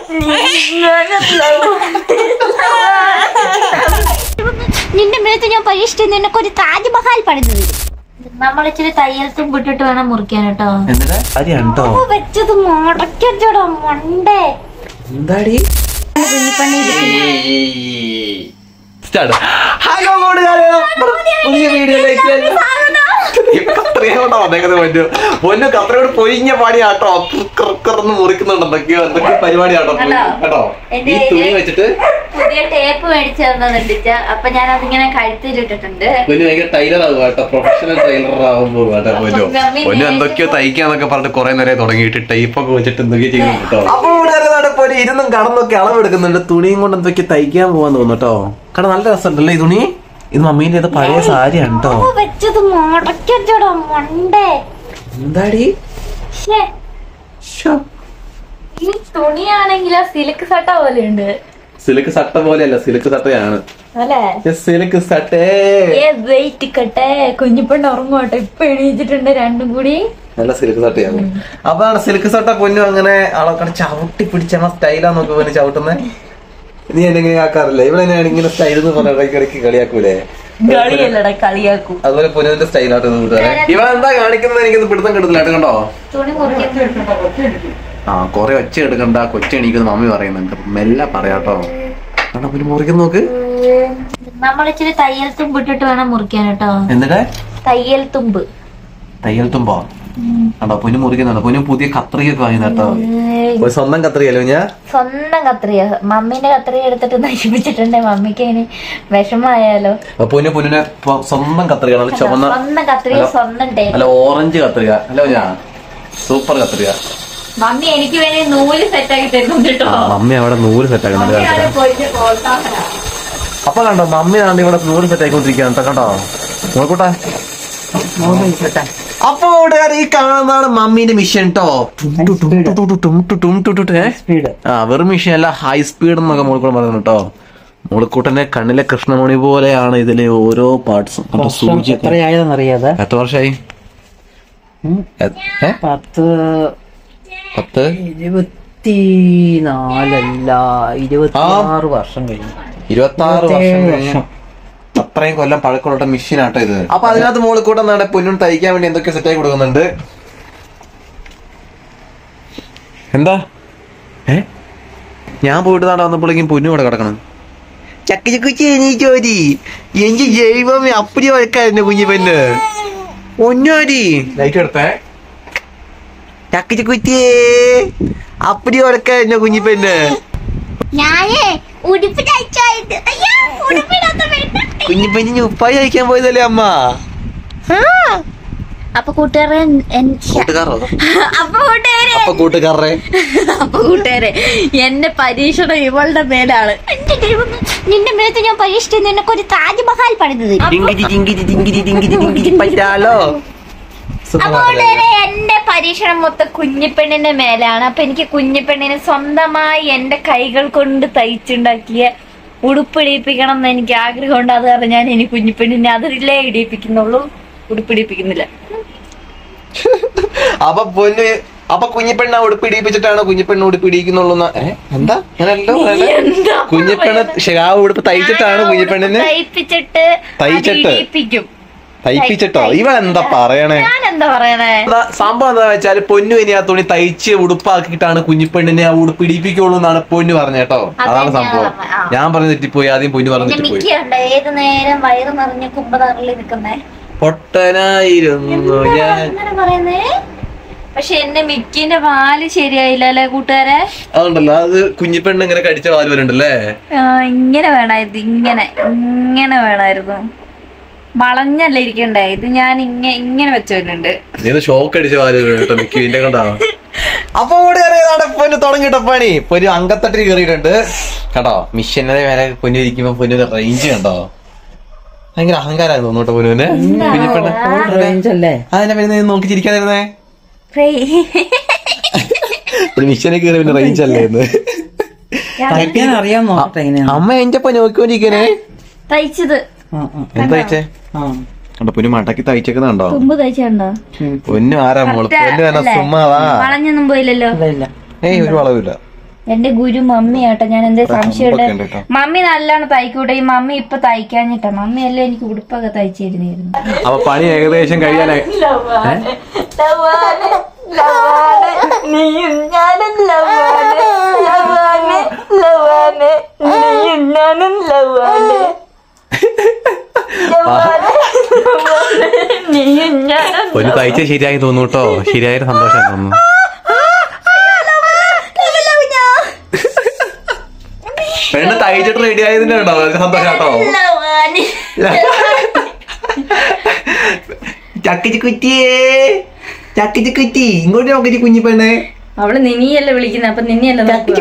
നിന്റെ മേത്ത് ഞാൻ പരീക്ഷിച്ചു നിനക്കൊരു താജ്മഹൽ പണിതത്. നമ്മളിച്ചിരി തയ്യൽ തുമ്പിട്ടിട്ട് വേണം മുറിക്കാൻ കേട്ടോ. വെച്ചത് മുടക്കച്ചോടോ മണ്ടേ. എന്താടി ഹലോ പുതിയ വീഡിയോയിലേക്ക് പൊന്നു കത്രയോട് പൊരിഞ്ഞ പാടിയാട്ടോ മുറിക്കുന്നുണ്ട് എന്തൊക്കെയോ പരിപാടിയാട്ടോ കേട്ടോ. ഈ തുണി വെച്ചിട്ട് പുതിയ ടേപ്പ് മേടിച്ചു തന്നിട്ട് അപ്പൊ ഞാൻ അതിങ്ങനെ കഴുത്തിലിട്ടിട്ടുണ്ട്. പൊന്നു ഭയങ്കര ടൈലർ ആകുക കേട്ടോ, പ്രൊഫഷണൽ ടൈലർ ആകുമ്പോ കേട്ടോ. പൊന്നു എന്തൊക്കെയോ തയ്ക്കാന്നൊക്കെ പറഞ്ഞിട്ട് കുറെ നേരം തുടങ്ങിയിട്ട് ടൈപ്പൊക്കെ വെച്ചിട്ട് എന്തൊക്കെയോ ചെയ്യുന്നു കേട്ടോ. അപ്പൊ ഇവിടെ ഇരുന്നും കടന്നൊക്കെ അളവെടുക്കുന്നുണ്ട്. തുണിയും കൊണ്ട് എന്തൊക്കെ തയ്ക്കാൻ പോവാൻ തോന്നുന്നു കേട്ടോ. കാരണം നല്ല രസമുണ്ടല്ലേ ഈ തുണി. ഇത് മമ്മീന്റെ ഇത് പഴയ സാരിയാണ് കേട്ടോ. വെച്ചത് മുടക്കച്ചോടോ മണ്ടേ. എന്താടി ഈ തുണിയാണെങ്കിലോ സിൽക്ക് സട്ട പോലെ ഉണ്ട്. സിൽക്ക് സട്ട പോലെയല്ല, സിൽക്ക് സട്ടയാണ്. സിൽക്ക് സട്ടേ വെയിറ്റ് കട്ടെ കുഞ്ഞിപ്പെണ്ണ് ഉറങ്ങോട്ടെ. ഇപ്പൊ എണീച്ചിട്ടുണ്ട് രണ്ടും കൂടി. നല്ല സിൽക്ക് സട്ടയാണ്. അതാണ് സിൽക്ക് സട്ട. പൊന്നു അങ്ങനെ ആളൊക്കെ ചവിട്ടി പിടിച്ച സ്റ്റൈലാന്നൊക്കെ പൊന്നു ചവിട്ടുന്നേ. നീ എന്നെങ്ങനെ ആക്കാറില്ല. ഇവിടെ തന്നെയാണ് ഇങ്ങനെ സ്റ്റൈൽ എന്ന് പറഞ്ഞ ഇടയ്ക്കിടയ്ക്ക് കളിയാക്കൂലേ. അതുപോലെ പൊന്നുവിന്റെ സ്റ്റൈലായിട്ട് ഇവ എന്താ കാണിക്കുന്നത് എനിക്കൊന്ന് പിടുത്തം കിട്ടുന്നില്ല കണ്ടോ. ആ കൊറേ ഒച്ച എടുക്കണ്ട, കൊച്ചെണീക്കുന്ന മമ്മി പറയുന്നുണ്ട്. മെല്ലെ പറയാട്ടോ. കണ്ടോ പിന്നെ മുറിക്കുന്ന നോക്ക്. നമ്മളിച്ചിരി തയ്യൽ തുമ്പിട്ടിട്ട് വേണം മുറിക്കാൻ കേട്ടോ. എന്നിട്ട് തയ്യൽ തുമ്പ്. തയ്യൽ തുമ്പോ കണ്ടോ പൊന്നു മുറിക്കുന്നുണ്ടോ. പൊന്നു പുതിയ കത്രികയൊക്കെ വാങ്ങി കേട്ടോ. സ്വന്തം കത്രികല്ലോ ഞാൻ. സ്വന്തം കത്രിക. മമ്മീന്റെ കത്രിക എടുത്തിട്ട് നശിപ്പിച്ചിട്ടുണ്ട്. മമ്മിക്ക് അതിന് വിഷമായാലോ. പൊന്നിനെ സ്വന്തം കത്രിക. ചുവന്ന സ്വന്തം കത്രിക സ്വന്തം ടേപ്പ്. അല്ല ഓറഞ്ച് കത്രിക. ഹലോ ഞാൻ സൂപ്പർ കത്രിക. മമ്മി എനിക്ക് വേണ്ടി നൂല് സെറ്റാക്കി തരുന്നുണ്ട് കേട്ടോ. മമ്മി അവിടെ നൂല് സെറ്റാക്കുന്നുണ്ട്. അപ്പൊ കണ്ടോ മമ്മി ആണ്ട് ഇവിടെ നൂല് സെറ്റായിക്കൊണ്ടിരിക്കുകയാണ് കേട്ടോ. നോക്കൂട്ടെ. അപ്പൊ കൂട്ടുകാർ ഈ കാണുന്നതാണ് മമ്മീന്റെ മിഷൻ കേട്ടോ. വെറും മിഷൻ അല്ല, ഹൈ സ്പീഡ് എന്നൊക്കെ മോളിക്കൂടെ പറയുന്നു കേട്ടോ. മോളിക്കൂട്ടന്റെ കണ്ണിലെ കൃഷ്ണമണി പോലെയാണ് ഇതിലെ ഓരോ പാർട്സും. സൂചി എത്രയായെന്നറിയാതെ എത്ര വർഷമായി? 26 വർഷം കഴിഞ്ഞു. 26 വർഷം. അത്രയും കൊല്ലം പഴക്കമുള്ള മെഷീനാട്ടോ ഇത്. അപ്പൊ അതിനകത്ത് മോളിക്കൂട്ടം എന്താണ് പൊന്നും തയ്ക്കാൻ വേണ്ടി എന്തൊക്കെ സെറ്റായി കൊടുക്കുന്നുണ്ട്. എന്താ ഞാൻ പോയിട്ട് നാടെ വന്നപ്പോഴേക്കും പൊന്നു ഇവിടെ കിടക്കണം. ചക്കുച്ചി എനിക്ക് ജൈവം അപ്പടി വഴക്കായിരുന്നു കുഞ്ഞു പെണ്ണ്. ഒന്നോരി ലൈറ്റ് എടുത്തേ. ചക്കുച്ചിക്കുറ്റിയേ അപ്പടി വഴക്കായിരുന്നു കുഞ്ഞു പെണ്ണ്. കുഞ്ഞിപ്പഞ്ഞി ഉപ്പായി കഴിക്കാൻ പോയതല്ലേ അമ്മ. അപ്പൊ കൂട്ടുകാരെ എന്റെ പരീക്ഷണം ഇവളുടെ മേലാണ്. നിന്റെ മേത്ത് ഞാൻ പരീക്ഷിച്ചു നിനക്കൊരു താജ്മഹൽ പണിതത്. അപ്പൊ എന്റെ പരീക്ഷണം മൊത്തം കുഞ്ഞിപ്പെണ്ണിന്റെ മേലാണ്. അപ്പൊ എനിക്ക് കുഞ്ഞിപ്പെണ്ണിനെ സ്വന്തമായി എന്റെ കൈകൾ കൊണ്ട് തയ്ച്ചുണ്ടാക്കിയ ഉടുപ്പിടിപ്പിക്കണം എന്ന് എനിക്ക് ആഗ്രഹമുണ്ട്. അത് കാരണം ഞാൻ ഇനി കുഞ്ഞിപ്പെണ്ണിനെ അതിലേ ഇടിപ്പിക്കുന്നുള്ളൂ, ഉടുപ്പിടിപ്പിക്കുന്നില്ല. അപ്പൊ കുഞ്ഞിപ്പെണ്ണ ഉടുപ്പിടിപ്പിച്ചിട്ടാണ് കുഞ്ഞിപ്പെണ്ണ് ഉടുപ്പിടിക്കുന്നുള്ളൂ. എന്താ അങ്ങനല്ലോ. കുഞ്ഞിപ്പെണ്ണ് ആ ഉടുപ്പ് തയ്ച്ചിട്ടാണ് കുഞ്ഞിപ്പെണ്ണിന് തയ്പ്പിച്ചിട്ടോ. ഇവളെന്താ പറയണേ? സംഭവം എന്താ വെച്ചാല് പൊന്നു ഇനി ആ തുണി തയ്ച്ച് ഉടുപ്പാക്കിയിട്ടാണ് കുഞ്ഞിപ്പെണ്ണിനെ ആ ഉടുപ്പ് ഇടിപ്പിക്കുള്ളൂ എന്നാണ് പൊന്നു പറഞ്ഞേട്ടോ. അതാണ് സംഭവം. ഞാൻ പറഞ്ഞു തെറ്റിപ്പോയി. ആദ്യം പൊന്നു പറഞ്ഞു തെറ്റിപ്പോയി. ഏത് നേരം വയറ് നിറഞ്ഞ കുമ്പതറിൽ നിൽക്കുന്നേ പൊട്ടനായിരുന്നു ഞാൻ. പക്ഷെ എന്റെ മിക്കിന്റെ വാല് ശരിയായില്ല അല്ലെ കൂട്ടുകാരെ. അതുണ്ടല്ലോ അത് കുഞ്ഞിപ്പെണ്ണ് ഇങ്ങനെ കടിച്ച വാല് വരണ്ടല്ലേ. ഇങ്ങനെ വേണമായിരുന്നു. ഇങ്ങനെ വേണമായിരുന്നു. വളഞ്ഞല്ല ഇരിക്കണ്ടേ. ഇത് ഞാൻ ഇങ്ങനെ വെച്ചോണ്ട് ഷോക്ക് അടിച്ച വാല് കേട്ടോ മിക്കിന്റെ കണ്ടാ. അപ്പൊ പൊന്നു തുടങ്ങിട്ടോ പണി. പൊന്നു അങ്കത്തട്ടിൽ കയറിയിട്ടുണ്ട് കേട്ടോ. മിഷനെ വരെ പൊന്നു ഇരിക്കുമ്പോ പൊന്നു റേഞ്ച് കണ്ടോ. ഭയങ്കര അഹങ്കാരായി തോന്നൂട്ടോ പൊന്നുവിന്. കുഞ്ഞിപ്പെണ്ണ് അതിനെ പിന്നെ നോക്കി ചിരിക്കാതിരുന്നേ. മിഷനെ കയറി പിന്നെ റേഞ്ച് അല്ലേ അമ്മ എന്റെ നോക്കിക്കൊണ്ടിരിക്കണേ. തയ്ച്ചത് തയ്ച്ചേ പൊന്നു മടക്കി തയ്ച്ചേക്കുന്നുണ്ടോ. പൊന്നു ആരാ മോള്. പൊന്നു തന്നെ സുമ്മാവാ. വളഞ്ഞൊന്നും പോയില്ലല്ലോ. ഒരു വളവില്ല. എന്റെ ഗുരു മമ്മി ആട്ടോ. ഞാൻ എന്തേ സംശയമുണ്ട്. മമ്മി നല്ലോണം തയ്ക്കൂട്ടെ. ഈ മമ്മി ഇപ്പൊ തയ്ക്കാഞ്ഞിട്ടാ. മമ്മി അല്ലേ എനിക്ക് ഉടുപ്പൊക്കെ തയ്ച്ചിരുന്നിരുന്നു. അപ്പൊ പണി ഏകദേശം കഴിയാനായി. ഒരു തയ്ച്ച ശരിയായി തോന്നുന്നു കേട്ടോ. ശരിയായ സന്തോഷം തോന്നുന്നു. പെണ്ണ് തയ്ച്ചിട്ട് റെഡി ആയതിന്റെ ഉണ്ടോ സന്തോഷം കേട്ടോ. ചക്കിച്ച് കുറ്റിയേ, ചക്കിച്ച് കുറ്റി ഇങ്ങോട്ട് നോക്കി കുഞ്ഞി പെണ്ണേ. അവള് നിനിയല്ലേ വിളിക്കുന്നത്. അപ്പൊ നിനിയല്ല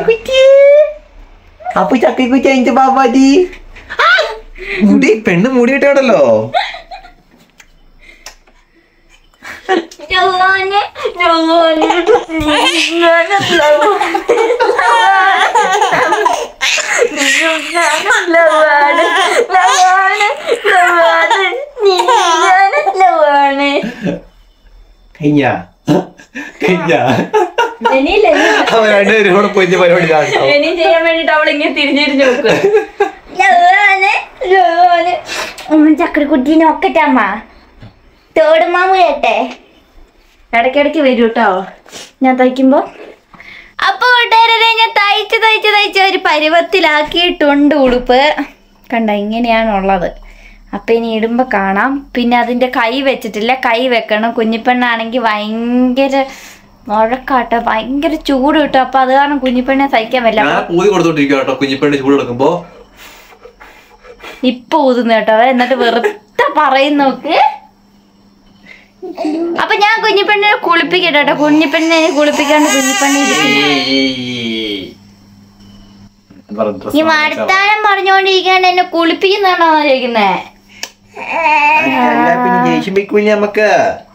അപ്പൊ ചക്കി കുറ്റി അഞ്ച ബാബാജി മുടി പെണ്ണ് മുടി കിട്ടിയോടല്ലോ. രണ്ടുപേരും കൂടെ പൊഞ്ഞ പരിപാടി ചെയ്യാൻ വേണ്ടിട്ട് അവളിങ്ങനെ തിരിഞ്ഞിരിഞ്ഞു നോക്കുക. ചക്കരക്കുട്ടീനെ ഒക്കറ്റമ്മ തോടുമാമ കേട്ടെ. ഇടയ്ക്കിടയ്ക്ക് വരൂ കേട്ടോ ഞാൻ തയ്ക്കുമ്പോ. അപ്പൊ കൂട്ടുകാരെ ഞാൻ തയ്ച്ച് ഒരു പരുവത്തിലാക്കിയിട്ടുണ്ട് ഉടുപ്പ്. കണ്ട ഇങ്ങനെയാണുള്ളത്. അപ്പൊ ഇനി ഇടുമ്പോ കാണാം. പിന്നെ അതിന്റെ കൈ വെച്ചിട്ടില്ല, കൈ വെക്കണം. കുഞ്ഞിപ്പെണ്ണാണെങ്കിൽ ഭയങ്കര മുഴക്കാട്ടോ, ഭയങ്കര ചൂട് കിട്ടും. അപ്പൊ അത് കാരണം കുഞ്ഞിപ്പെണ്ണെ സഹിക്കാൻ പറ്റില്ല. കുഞ്ഞിപ്പെണ്ണ് ചൂട് കൊടുക്കുമ്പോ ഇപ്പൊ ഊതുന്നു കേട്ടോ. എന്നിട്ട് വെറുതെ പറയും നോക്ക്. അപ്പൊ ഞാൻ കുഞ്ഞിപ്പെണ്ണിനെ കുളിപ്പിക്കട്ടെ കേട്ടോ. കുഞ്ഞിപ്പെണ്ണിനെ കുളിപ്പിക്കാണ്ട് കുഞ്ഞിപ്പെണ്ണി ഈ വർത്താനം പറഞ്ഞോണ്ടിരിക്കാണ്ട് എന്നെ കുളിപ്പിക്കുന്നാണോ ചോദിക്കുന്നേ? നമുക്ക്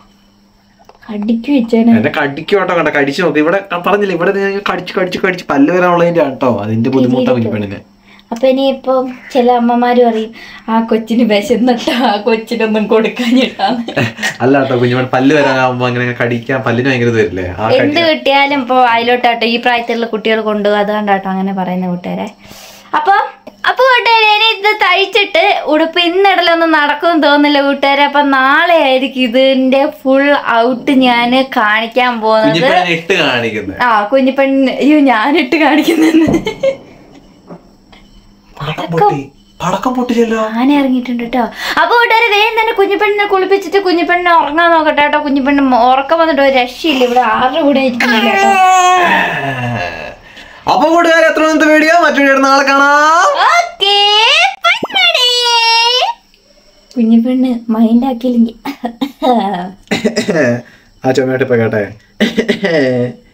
എന്നെ കടിക്കോട്ടോ. കണ്ട കടിച്ചു നോക്ക്. ഇവിടെ പറഞ്ഞില്ല, ഇവിടെ കടിച്ച് പല്ല് വരാനുള്ളതിന്റെ കേട്ടോ. അതിന്റെ ബുദ്ധിമുട്ടാ കുഞ്ഞിപ്പെണ്ണിന്. അപ്പൊ ഇനിയിപ്പൊ ചില അമ്മമാര് പറയും ആ കൊച്ചിന് വിശന്നിട്ടാ, ആ കൊച്ചിനൊന്നും കൊടുക്കാഞ്ഞിട്ടാണ്. അല്ല കേട്ടോ, കുഞ്ഞുമൺ പല്ല് വരാനാവുമ്പോ അങ്ങനെ കടിക്കാൻ പല്ലിന് ഭയങ്കര വരില്ലേ. എന്ത് കിട്ടിയാലും ഇപ്പൊ അതിലോട്ടാട്ടോ ഈ പ്രായത്തിലുള്ള കുട്ടികൾ കൊണ്ടുപോകും. അതുകൊണ്ടാട്ടോ അങ്ങനെ പറയുന്ന കൂട്ടുകാരെ. അപ്പൊ കൂട്ടുകാരെ ഇനി ഇത് തയ്ച്ചിട്ട് ഉടുപ്പ് ഇന്നിടലൊന്നും നടക്കുമെന്ന് തോന്നില്ല കൂട്ടുകാരെ. അപ്പൊ നാളെ ആയിരിക്കും ഇതിന്റെ ഫുൾ ഔട്ട് ഞാൻ കാണിക്കാൻ പോകുന്നത്. ആ കുഞ്ഞിപ്പെണ്ണ് അയ്യോ ഞാനിട്ട് കാണിക്കുന്നെന്ന് ആന ഇറങ്ങിയിട്ടുണ്ട് കേട്ടോ. അപ്പൊ കൂട്ടുകാരെ വേഗം തന്നെ കുഞ്ഞിപ്പെണ്ണിനെ കുളിപ്പിച്ചിട്ട് കുഞ്ഞിപ്പെണ്ണിനെ ഉറങ്ങാൻ നോക്കട്ടെ കേട്ടോ. കുഞ്ഞിപ്പെണ്ണ് ഉറക്കം വന്നിട്ട് ഒരു രക്ഷയില്ല. ഇവിടെ ആരുടെ കൂടെ ഇരിക്കുന്നില്ല കേട്ടോ. അപ്പൊ കൂട്ടുകാരെ എത്ര വീഡിയോ മറ്റൊരു നാളെ കാണാം. കുഞ്ഞിപ്പെണ്ണ് മൈൻഡ് ആക്കിയില്ലെങ്കിൽ ആ ചുമയായിട്ട് പോകട്ടെ.